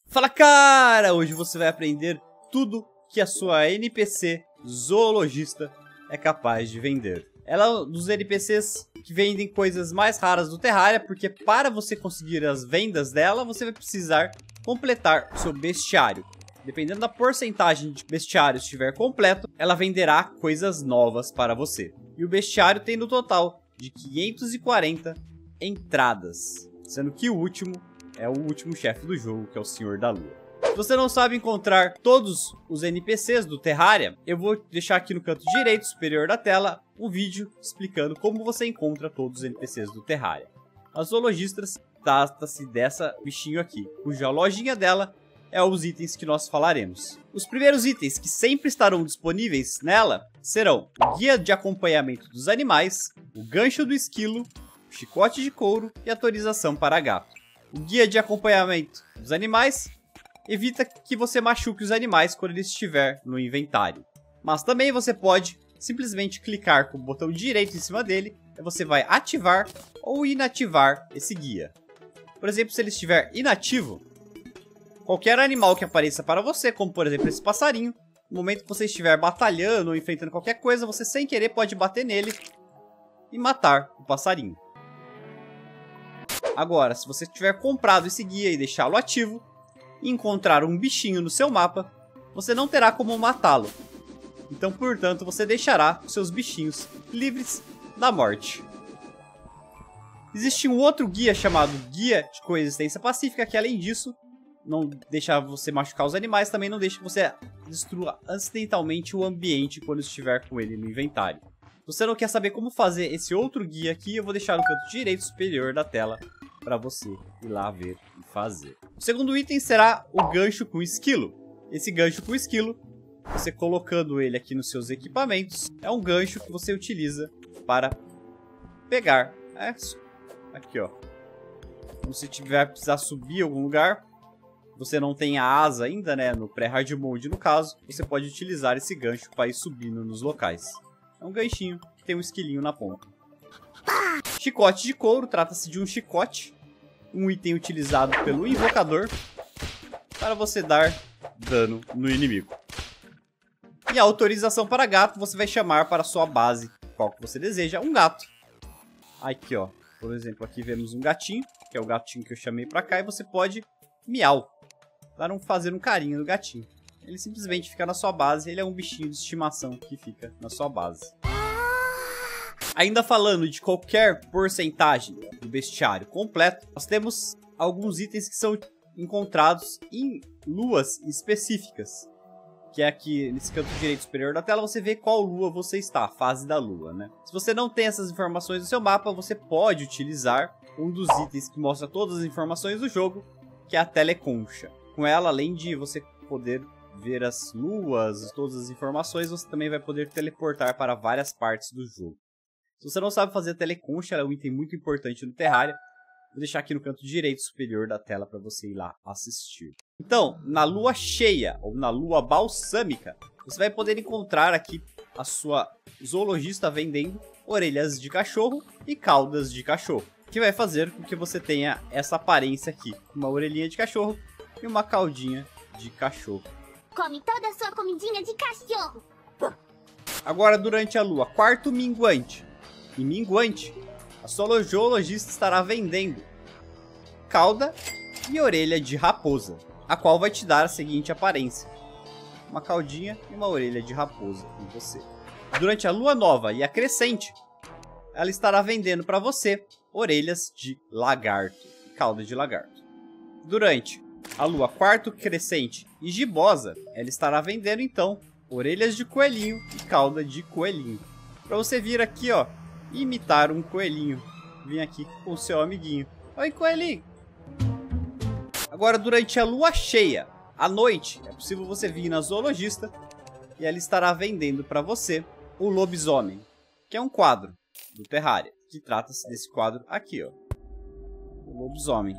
Fala, cara! Hoje você vai aprender tudo que a sua NPC zoologista é capaz de vender. Ela é um dos NPCs que vendem coisas mais raras do Terraria, porque para você conseguir as vendas dela, você vai precisar completar o seu bestiário. Dependendo da porcentagem de bestiário estiver completo, ela venderá coisas novas para você. E o bestiário tem no total de 540 entradas, sendo que o último é o último chefe do jogo, que é o Senhor da Lua. Se você não sabe encontrar todos os NPCs do Terraria, eu vou deixar aqui no canto direito superior da tela um vídeo explicando como você encontra todos os NPCs do Terraria. A zoologista trata-se dessa bichinho aqui, cuja lojinha dela é os itens que nós falaremos. Os primeiros itens que sempre estarão disponíveis nela serão o guia de acompanhamento dos animais, o gancho do esquilo, o chicote de couro e a autorização para gato. O guia de acompanhamento dos animais evita que você machuque os animais quando ele estiver no inventário. Mas também você pode simplesmente clicar com o botão direito em cima dele e você vai ativar ou inativar esse guia. Por exemplo, se ele estiver inativo, qualquer animal que apareça para você, como por exemplo esse passarinho, no momento que você estiver batalhando ou enfrentando qualquer coisa, você sem querer pode bater nele e matar o passarinho. Agora, se você tiver comprado esse guia e deixá-lo ativo, e encontrar um bichinho no seu mapa, você não terá como matá-lo. Então, portanto, você deixará os seus bichinhos livres da morte. Existe um outro guia chamado Guia de Coexistência Pacífica, que além disso, não deixa você machucar os animais, também não deixa que você destrua acidentalmente o ambiente quando estiver com ele no inventário. Se você não quer saber como fazer esse outro guia aqui, eu vou deixar no canto direito superior da tela para você ir lá ver e fazer. O segundo item será o gancho com esquilo. Esse gancho com esquilo, você colocando ele aqui nos seus equipamentos, é um gancho que você utiliza para pegar. Aqui, ó. Quando você tiver precisar subir em algum lugar, você não tem a asa ainda, né? No pré-hard mode, no caso, você pode utilizar esse gancho para ir subindo nos locais. É um ganchinho que tem um esquilinho na ponta. Chicote de couro, trata-se de um chicote, um item utilizado pelo invocador para você dar dano no inimigo. E a autorização para gato, você vai chamar para a sua base, qual que você deseja, um gato. Aqui, ó, por exemplo, aqui vemos um gatinho, que é o gatinho que eu chamei para cá, e você pode miau, fazer um carinho no gatinho. Ele simplesmente fica na sua base, ele é um bichinho de estimação que fica na sua base. Ainda falando de qualquer porcentagem do bestiário completo, nós temos alguns itens que são encontrados em luas específicas. Que é aqui nesse canto direito superior da tela, você vê qual lua você está, a fase da lua, né? Se você não tem essas informações no seu mapa, você pode utilizar um dos itens que mostra todas as informações do jogo, que é a teleconcha. Com ela, além de você poder ver as luas, todas as informações, você também vai poder teleportar para várias partes do jogo. Se você não sabe fazer a teleconcha, ela é um item muito importante no Terraria. Vou deixar aqui no canto direito superior da tela para você ir lá assistir. Então, na lua cheia ou na lua balsâmica, você vai poder encontrar aqui a sua zoologista vendendo orelhas de cachorro e caudas de cachorro, que vai fazer com que você tenha essa aparência aqui, uma orelhinha de cachorro e uma caudinha de cachorro. Come toda a sua comidinha de cachorro. Agora, durante a lua quarto minguante e minguante, a sua zoologista estará vendendo cauda e orelha de raposa, a qual vai te dar a seguinte aparência: uma caudinha e uma orelha de raposa em você. Durante a lua nova e a crescente, ela estará vendendo para você orelhas de lagarto e cauda de lagarto. Durante a lua quarto crescente e gibosa, ela estará vendendo então orelhas de coelhinho e cauda de coelhinho. Para você vir aqui, ó, e imitar um coelhinho. Vim aqui com o seu amiguinho. Oi, coelhinho! Agora, durante a lua cheia, à noite, é possível você vir na zoologista e ela estará vendendo para você o lobisomem, que é um quadro do Terraria, que trata-se desse quadro aqui, ó. O lobisomem.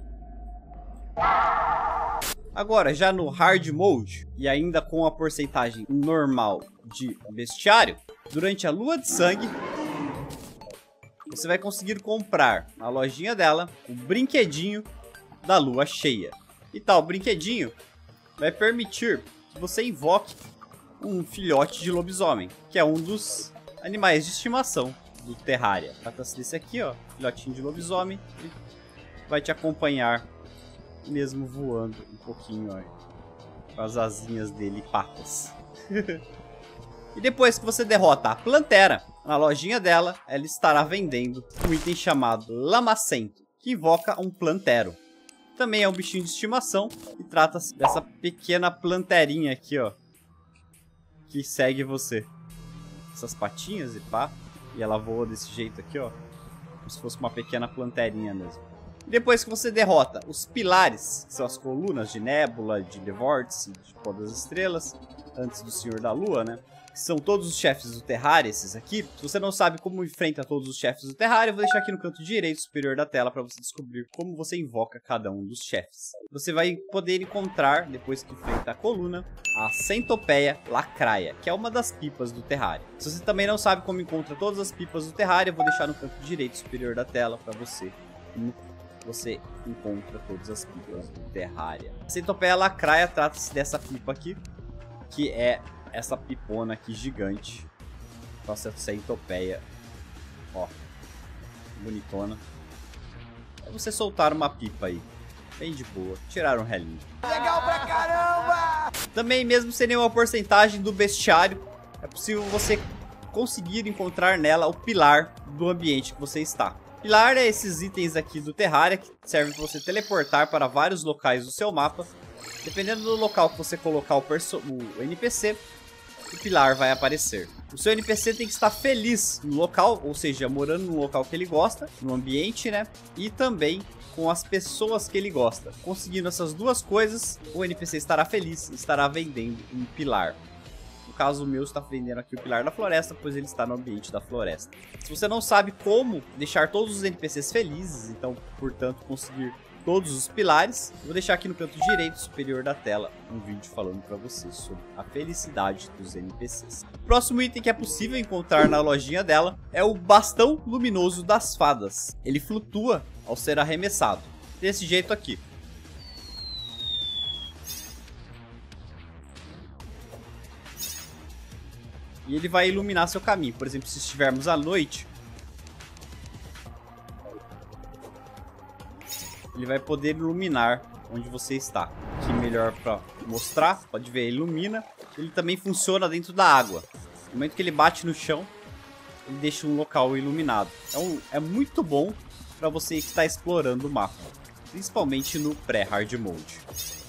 Agora, já no hard mode, e ainda com a porcentagem normal de bestiário, durante a lua de sangue, você vai conseguir comprar na lojinha dela o brinquedinho da lua cheia. E tal brinquedinho vai permitir que você invoque um filhote de lobisomem, que é um dos animais de estimação do Terraria. Trata-se desse aqui, ó, filhotinho de lobisomem. Ele vai te acompanhar mesmo voando um pouquinho, ó, com as asinhas dele e patas. E depois que você derrota a Plantera, na lojinha dela, ela estará vendendo um item chamado Lamacento, que invoca um Plantero. Também é um bichinho de estimação e trata-se dessa pequena planterinha aqui, ó, que segue você. Essas patinhas e pá, e ela voa desse jeito aqui, ó, como se fosse uma pequena planterinha mesmo. E depois que você derrota os pilares, que são as colunas de Nébula, de The Vórtice, de Pó das Estrelas, antes do Senhor da Lua, né? Que são todos os chefes do Terraria, esses aqui. Se você não sabe como enfrenta todos os chefes do Terraria, eu vou deixar aqui no canto direito superior da tela para você descobrir como você invoca cada um dos chefes. Você vai poder encontrar, depois que enfrenta a coluna, a Centopeia Lacraia, que é uma das pipas do Terraria. Se você também não sabe como encontra todas as pipas do Terraria, eu vou deixar no canto direito superior da tela para você encontra todas as pipas do Terraria. A Centopeia Lacraia trata-se dessa pipa aqui, que é essa pipona aqui gigante. Nossa, Centopeia. Ó, bonitona. É você soltar uma pipa aí, bem de boa, tirar um relinho. Legal pra caramba! Também, mesmo sem nenhuma porcentagem do bestiário, é possível você conseguir encontrar nela o pilar do ambiente que você está. Pilar é esses itens aqui do Terraria que servem para você teleportar para vários locais do seu mapa. Dependendo do local que você colocar o NPC, o pilar vai aparecer. O seu NPC tem que estar feliz no local, ou seja, morando no local que ele gosta, no ambiente, né? E também com as pessoas que ele gosta. Conseguindo essas duas coisas, o NPC estará feliz e estará vendendo um pilar. No caso, o meu está vendendo aqui o pilar da floresta, pois ele está no ambiente da floresta. Se você não sabe como deixar todos os NPCs felizes, então, portanto, conseguir todos os pilares, eu vou deixar aqui no canto direito superior da tela um vídeo falando para você sobre a felicidade dos NPCs. O próximo item que é possível encontrar na lojinha dela é o Bastão Luminoso das Fadas. Ele flutua ao ser arremessado, desse jeito aqui. E ele vai iluminar seu caminho. Por exemplo, se estivermos à noite, ele vai poder iluminar onde você está. Aqui melhor para mostrar, pode ver, ele ilumina. Ele também funciona dentro da água. No momento que ele bate no chão, ele deixa um local iluminado. Então é muito bom para você que está explorando o mapa, principalmente no pré-hard mode.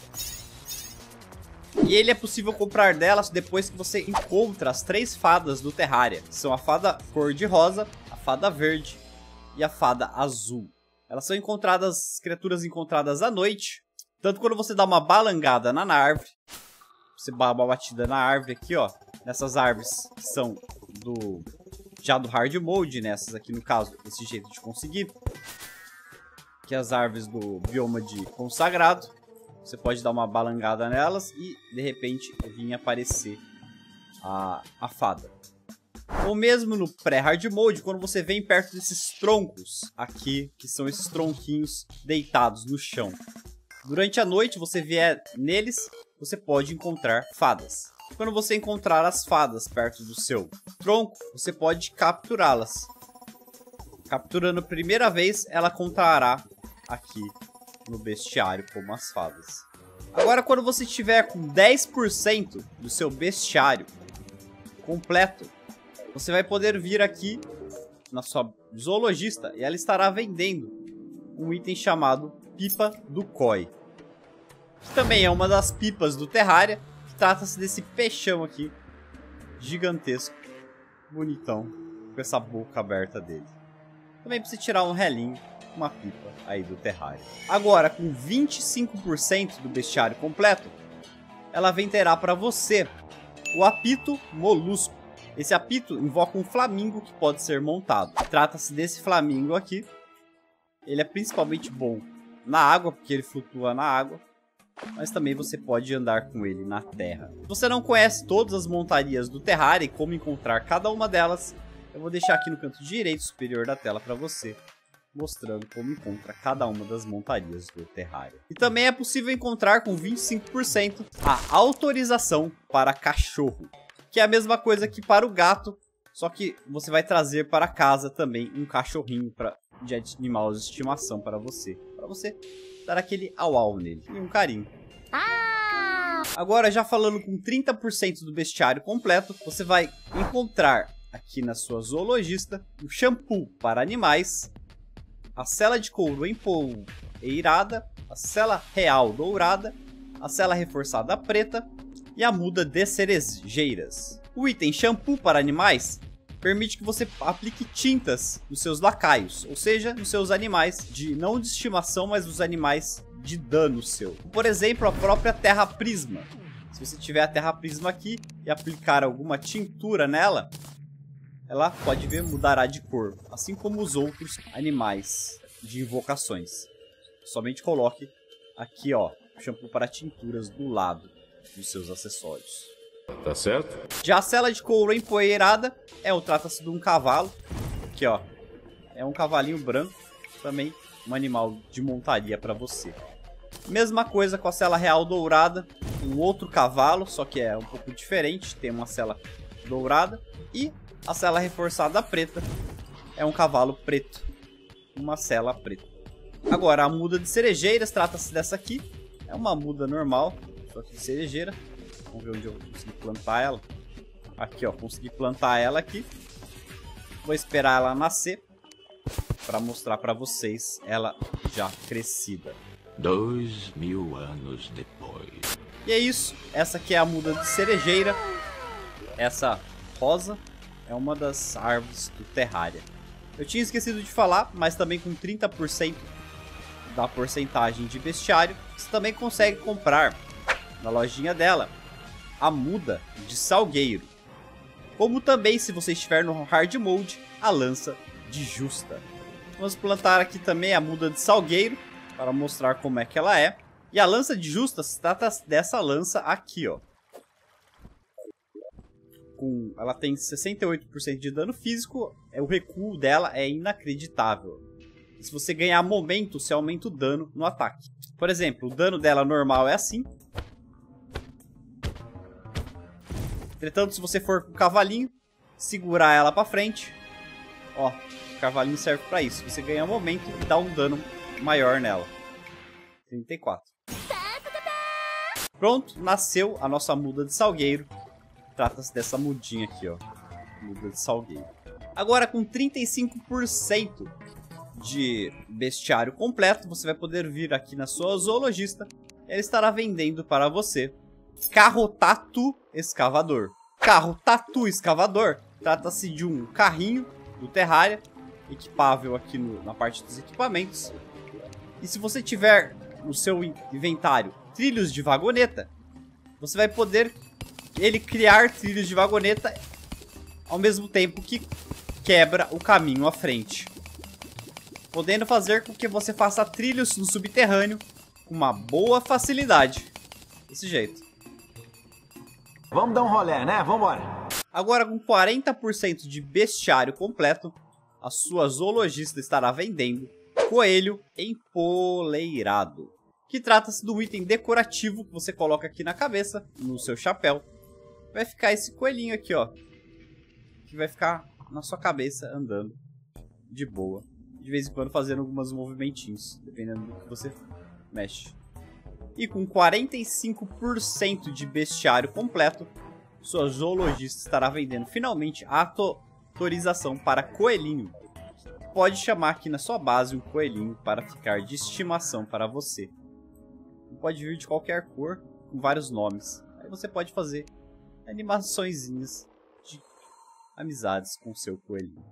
E ele é possível comprar delas depois que você encontra as 3 fadas do Terraria. São a fada cor-de-rosa, a fada verde e a fada azul. Elas são criaturas encontradas à noite. Tanto quando você dá uma balangada na árvore. Você dá uma batida na árvore aqui, ó. Nessas árvores que são já do hard mode, nessas aqui no caso, desse jeito de conseguir. Que é as árvores do bioma de consagrado. Você pode dar uma balangada nelas e, de repente, vir aparecer a fada. Ou mesmo no pré-hard mode, quando você vem perto desses troncos aqui, que são esses tronquinhos deitados no chão. Durante a noite, você vier neles, você pode encontrar fadas. Quando você encontrar as fadas perto do seu tronco, você pode capturá-las. Capturando a primeira vez, ela contará aqui no bestiário como as fadas. Agora, quando você estiver com 10% do seu bestiário completo, você vai poder vir aqui na sua zoologista e ela estará vendendo um item chamado Pipa do Koi, que também é uma das pipas do Terraria. Trata-se desse peixão aqui, gigantesco, bonitão, com essa boca aberta dele. Também precisa tirar um relinho, uma pipa aí do Terraria. Agora, com 25% do bestiário completo, ela venderá para você o apito molusco. Esse apito invoca um flamingo que pode ser montado. Trata-se desse flamingo aqui. Ele é principalmente bom na água, porque ele flutua na água. Mas também você pode andar com ele na terra. Se você não conhece todas as montarias do Terraria e como encontrar cada uma delas, eu vou deixar aqui no canto direito superior da tela para você mostrando como encontra cada uma das montarias do terrário. E também é possível encontrar com 25% a autorização para cachorro, que é a mesma coisa que para o gato, só que você vai trazer para casa também um cachorrinho de animal de estimação para você dar aquele au-au nele e um carinho. Agora, já falando com 30% do bestiário completo, você vai encontrar aqui na sua zoologista o shampoo para animais, a sela de couro empoeirada, a sela real dourada, a sela reforçada preta e a muda de cerejeiras. O item shampoo para animais permite que você aplique tintas nos seus lacaios, ou seja, nos seus animais não de estimação, mas nos animais de dano seu. Por exemplo, a própria terra prisma. Se você tiver a terra prisma aqui e aplicar alguma tintura nela, ela pode ver, mudará de cor, assim como os outros animais de invocações. Somente coloque aqui, ó, shampoo para tinturas do lado dos seus acessórios. Tá certo? Já a sela de couro empoeirada trata-se de um cavalo. Aqui, ó, é um cavalinho branco, também um animal de montaria para você. Mesma coisa com a sela real dourada, um outro cavalo, só que é um pouco diferente, tem uma sela dourada. E a sela reforçada preta é um cavalo preto, uma sela preta. Agora, a muda de cerejeiras trata-se dessa aqui, é uma muda normal, só que de cerejeira. Vamos ver onde eu consegui plantar ela. Aqui, ó, consegui plantar ela aqui. Vou esperar ela nascer para mostrar para vocês ela já crescida. 2000 anos depois. E é isso. Essa aqui é a muda de cerejeira. Essa rosa é uma das árvores do Terraria. Eu tinha esquecido de falar, mas também com 30% da porcentagem de bestiário, você também consegue comprar na lojinha dela a muda de salgueiro. Como também, se você estiver no hard mode, a lança de justa. Vamos plantar aqui também a muda de salgueiro para mostrar como é que ela é. E a lança de justa se trata dessa lança aqui, ó. Ela tem 68% de dano físico, o recuo dela é inacreditável. E se você ganhar momento, você aumenta o dano no ataque. Por exemplo, o dano dela normal é assim. Entretanto, se você for com o cavalinho, segurar ela pra frente, ó, o cavalinho serve pra isso. Você ganha momento e dá um dano maior nela. 34. Pronto, nasceu a nossa muda de salgueiro. Trata-se dessa mudinha aqui, ó. Muda de salgueiro. Agora, com 35% de bestiário completo, você vai poder vir aqui na sua zoologista. Ele estará vendendo para você carro Tatu escavador. Carro Tatu escavador trata-se de um carrinho do Terraria, equipável aqui na parte dos equipamentos. E se você tiver no seu inventário trilhos de vagoneta, você vai poder criar trilhos de vagoneta ao mesmo tempo que quebra o caminho à frente, podendo fazer com que você faça trilhos no subterrâneo com uma boa facilidade. Desse jeito. Vamos dar um rolê, né? Vambora. Agora, com 40% de bestiário completo, a sua zoologista estará vendendo coelho empoleirado, que trata-se de um item decorativo que você coloca aqui na cabeça, no seu chapéu. Vai ficar esse coelhinho aqui, ó, que vai ficar na sua cabeça andando de boa, de vez em quando fazendo alguns movimentinhos, dependendo do que você mexe. E com 45% de bestiário completo, sua zoologista estará vendendo finalmente a autorização para coelhinho. Pode chamar aqui na sua base um coelhinho para ficar de estimação para você. Pode vir de qualquer cor, com vários nomes. Aí você pode fazer animaçõezinhas de amizades com o seu coelhinho.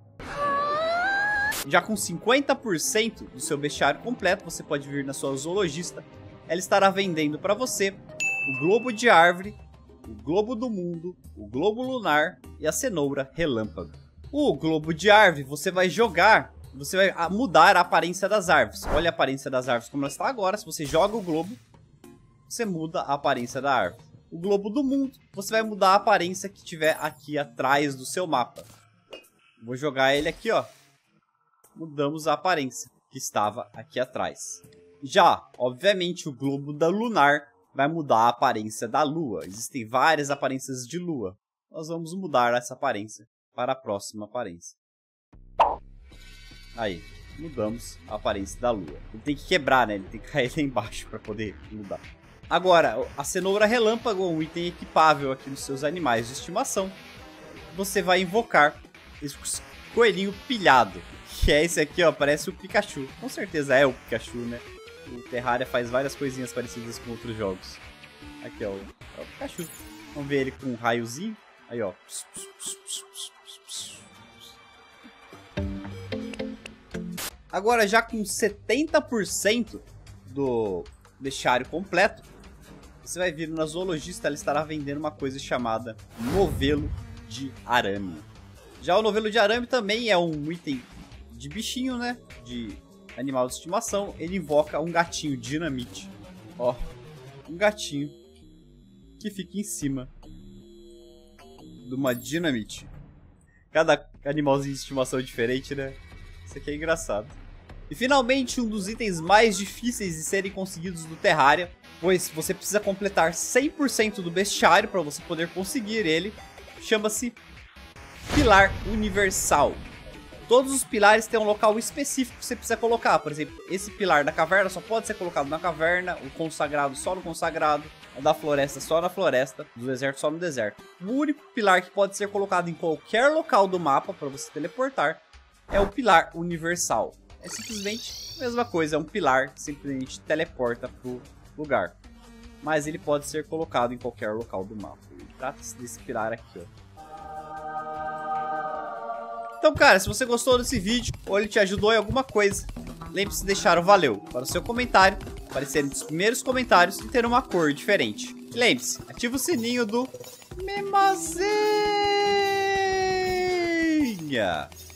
Já com 50% do seu bestiário completo, você pode vir na sua zoologista. Ela estará vendendo para você o globo de árvore, o globo do mundo, o globo lunar e a cenoura relâmpago. O globo de árvore você vai jogar, você vai mudar a aparência das árvores. Olha a aparência das árvores como ela está agora. Se você joga o globo, você muda a aparência da árvore. O globo do mundo, você vai mudar a aparência que tiver aqui atrás do seu mapa. Vou jogar ele aqui, ó. mudamos a aparência que estava aqui atrás. Já, obviamente, o globo da lunar vai mudar a aparência da lua. Existem várias aparências de lua. Nós vamos mudar essa aparência para a próxima aparência. Aí, mudamos a aparência da lua. Ele tem que quebrar, né? Ele tem que cair lá embaixo para poder mudar. Agora, a cenoura relâmpago é um item equipável aqui nos seus animais de estimação. Você vai invocar esse coelhinho pilhado. Que é esse aqui, ó, parece o Pikachu. Com certeza é o Pikachu, né? O Terraria faz várias coisinhas parecidas com outros jogos. Aqui, ó, é o Pikachu. Vamos ver ele com um raiozinho. Aí, ó. Agora, já com 70% do bestiário completo, você vai vir na zoologista, ela estará vendendo uma coisa chamada novelo de arame. Já o novelo de arame também é um item de bichinho, né? De animal de estimação. Ele invoca um gatinho dinamite. Ó, um gatinho que fica em cima de uma dinamite. Cada animalzinho de estimação é diferente, né? Isso aqui é engraçado. E finalmente, um dos itens mais difíceis de serem conseguidos do Terraria, pois você precisa completar 100% do bestiário para você poder conseguir ele, chama-se Pilar Universal. Todos os pilares têm um local específico que você precisa colocar. Por exemplo, esse pilar da caverna só pode ser colocado na caverna, o consagrado só no consagrado, o da floresta só na floresta, do deserto só no deserto. O único pilar que pode ser colocado em qualquer local do mapa para você teleportar é o Pilar Universal. É simplesmente a mesma coisa, é um pilar que simplesmente teleporta pro lugar. Mas ele pode ser colocado em qualquer local do mapa. Trata-se desse pilar aqui, ó. Então, cara, se você gostou desse vídeo ou ele te ajudou em alguma coisa, lembre-se de deixar o valeu para o seu comentário, aparecer nos primeiros comentários e ter uma cor diferente. Lembre-se, ativa o sininho do Memazinha.